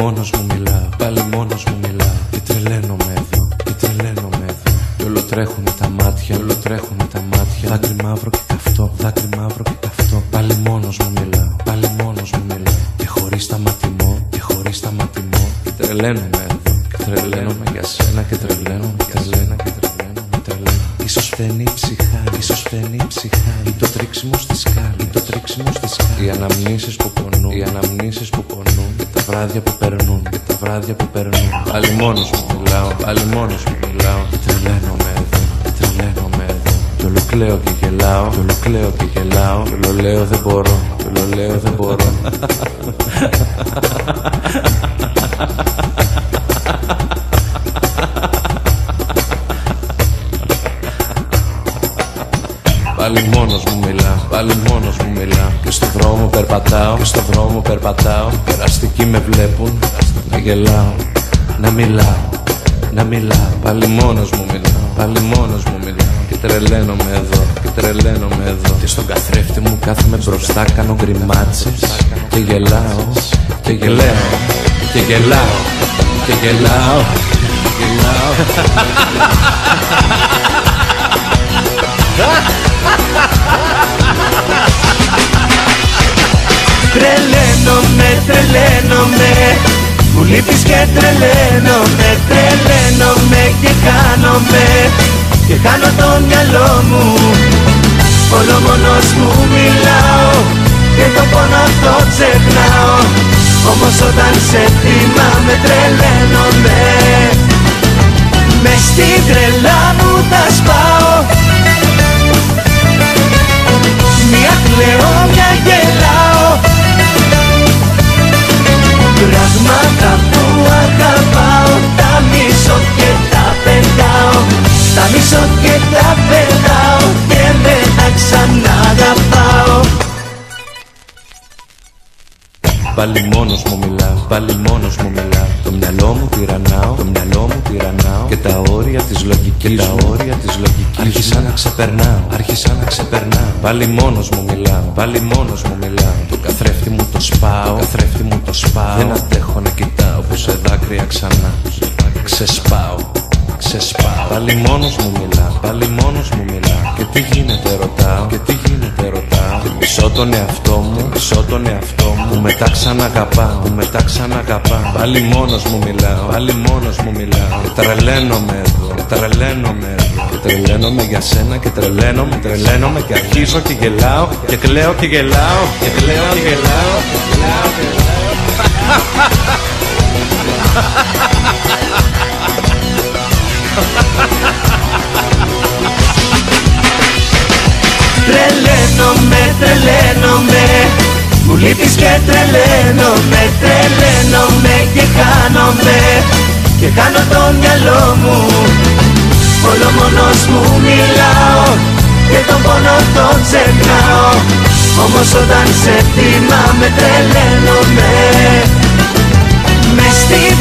μόνος μου μιλάω, πάλι μόνος μου μιλάω. Και τρελαίνομαι εδώ, και τρελαίνομαι εδώ. Κι όλο τρέχουνε τα μάτια, όλο τρέχουνε τα μάτια. Δάκρυ μαύρο και καυτό, δάκρυ μαύρο και καυτό. Πάλι μόνος μου μιλάω, πάλι μόνος μου μιλάω. Και χωρίς σταματημό, και χωρίς σταματημό. Και τρελαίνομαι εδώ, και τρελαίνομαι για σένα. Και τρελαίνομαι για σένα, και τρελαίνομαι, τρελαίνομαι. Ίσως φταίνει η ψυχάλη, ίσως φταίνει η ψυχάλη. Ή το τρίξιμο στη σκάλη, ή το τρίξιμο στη σκάλη. Οι αναμνήσεις που πονούν, οι αναμνήσεις που πονούν. Και τα βράδια που περνούν, και τα βράδια που περνούν. Πάλι μόνος μου μιλάω, πάλι μόνος μου μιλάω. Και τρελαίνομαι εδώ, και τρελαίνομαι εδώ. Κι όλο κλαίω και γελάω, κι όλο κλαίω και γελάω. Κι όλο λέω δεν μπορώ, κι όλο λέω δεν μπορώ. Πάλι μόνος μου μιλάω, πάλι μόνος μου μιλάω. Και στο δρόμο περπατάω, και στο δρόμο περπατάω. Περαστικοί με βλέπουν, να γελάω, να μιλάω, να μιλάω. Πάλι μόνος μου μιλάω, πάλι μόνος μου μιλάω. Και τρελαίνομαι εδώ, και τρελαίνομαι εδώ. Και στον καθρέφτη μου κάθομαι μπροστά, κάνω γκριμάτσες. Και γελάω, και γελάω, και γελάω, και γελάω, και γελάω. Τρελαίνομαι, τρελαίνομαι. Μου λείπεις και τρελαίνομαι. Τρελαίνομαι και χάνομαι. Και χάνω το μυαλό μου. Όλο μόνος μου μιλάω. Και το πόνο το ξεχνάω. Όμως όταν σε θυμάμαι τρελαίνομαι. Μες στην τρελά μου τα σπάω. Μια κλαίω, μια γελάω. Πράγματα που αγαπάω. Τα μισώ και τα πετάω. Τα μισώ και τα πετάω. Και μετά ξανά αγαπάω. Πάλι μόνος μου μιλάω, πάλι μόνος μου μιλάω. Το μυαλό μου τυραννάω, το μυαλό μου τυραννάω. Και τα όρια της λογικής, και τα όρια της λογικής άρχισα να ξεπερνάω, άρχισα να ξεπερνάω. Πάλι μόνος μου μιλάω, πάλι μόνος μου μιλάω. Το καθρέφτη μου το σπάω, το καθρέφτη μου το σπάω. Δεν αντέχω να κοιτάω που σε δάκρυα ξανά ξεσπάω, ξεσπάω. Πάλι μόνος μου μιλάω, πάλι μόνος μου μιλάω. Και τι γίνεται ρωτάω, και τι γίνεται ρωτάω. Και μισώ τον εαυτό μου, μισώ τον εαυτό μου. Που μετά ξαναγαπάω, που μετά ξαναγαπάω. Πάλι μόνος μου μιλάω, πάλι μόνος μου μιλάω. Και τρελαίνομαι εδώ, και τρελαίνομαι εδώ. Και τρελαίνομαι για σένα, και τρελαίνομαι, τρελαίνομαι. Και αρχίζω και γελάω, και κλαίω και γελάω. Και κλαίω και γελάω, και κλαίω και γελάω. Τρελαίνομαι, τρελαίνομαι. Μου λείπεις και τρελαίνομαι. Τρελαίνομαι και χάνομαι. Και χάνω το μυαλό μου. Όλο μόνος μου μιλάω. Και τον πόνο το ξεχνάω. Όμως όταν σε θυμάμαι τρελαίνομαι. Μες στη